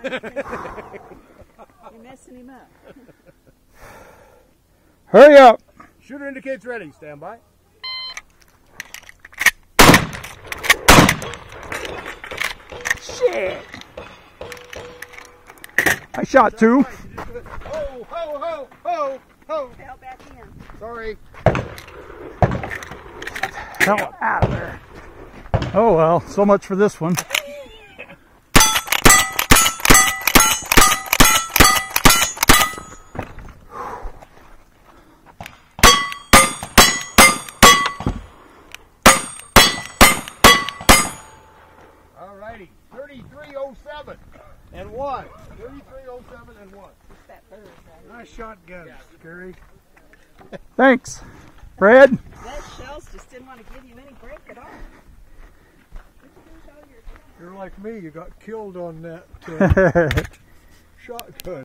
You're messing him up. Hurry up. Shooter indicates ready. Stand by. Shit. I shot two. Ho, ho, ho, ho, ho. Fell back in. Sorry. Hell out of there. Oh well, so much for this one. Alrighty, 3307 and 1. 3307 and 1. It's that bird, right? Nice shotgun, Scary. Thanks, Fred. Those shells just didn't want to give you any break at all. You're like me, you got killed on that shotgun.